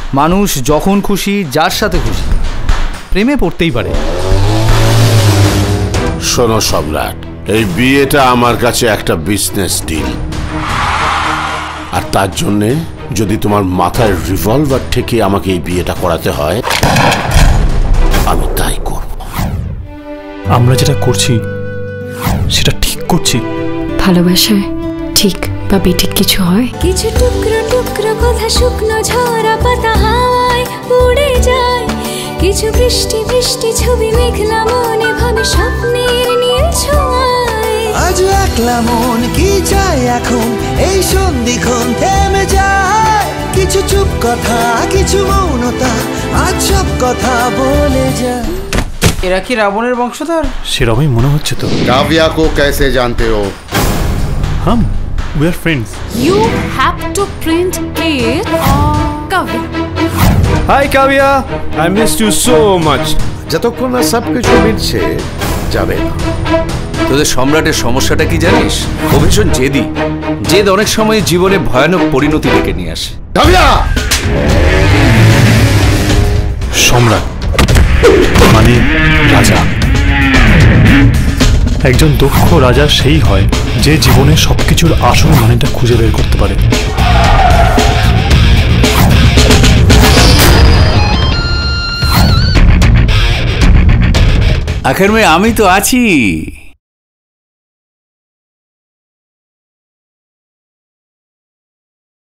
মানুষ যখন খুশি যার সাথে খুশি প্রেমে পড়তেই পারে। শোনো সম্রাট, এই বিয়েটা আমার কাছে একটা বিজনেস ডিল, আর তার জন্যে যদি তোমার মাথায় রিভলভার থেকে আমাকে এই বিয়েটা করাতে হয় আমি তাই করব। আমরা যেটা করছি সেটা ঠিক করছি। ভালোবাসায় ঠিক বা বেঠিক কিছু হয়? কিছু টুকরো টুকরো কথা শুকনো ঝরা পাতা হাওয়ায় উড়ে যায়, কিছু বৃষ্টি বৃষ্টি ছবি মেঘলা মনে ভাবে স্বপ্নের নীল ছোঁয়ায়। আজ একলা মন কি চায় এখন এই সন্ধিক্ষণ থেমে যায়, কিছু চুপ কথা কিছু মৌনতা আজ সব কথা বলে যায়। এরা কি রাবণের বংশধর? সেরকমই মনে হচ্ছে তো। काव्या को कैसे जानते हो? हम we are friends. You have to print it on Kavya. Hi Kavya, I missed you so much. যতক্ষণ না সবকিছু মিটছে যাবে না। তোদের সম্রাটের সমস্যাটা কি জানিস? ও ভীষণ জেদি। জেদ অনেক সময় জীবনে ভয়ানক পরিণতি ডেকে নিয়ে আসে। काव्या! সম্রাট মানে রাজা। একজন দক্ষ রাজা সেই হয় যে জীবনে সবকিছুর আসল মানেটা খুঁজে বের করতে পারে। আখের মেয়ে আমি তো আছি।